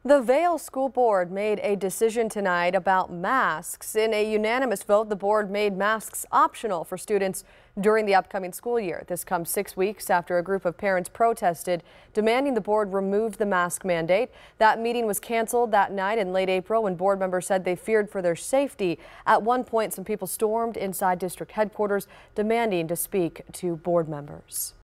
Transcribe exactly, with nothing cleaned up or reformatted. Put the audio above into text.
The Vail School Board made a decision tonight about masks. In a unanimous vote, the board made masks optional for students during the upcoming school year. This comes six weeks after a group of parents protested, demanding the board remove the mask mandate. That meeting was canceled that night in late April when board members said they feared for their safety. At one point, some people stormed inside district headquarters, demanding to speak to board members.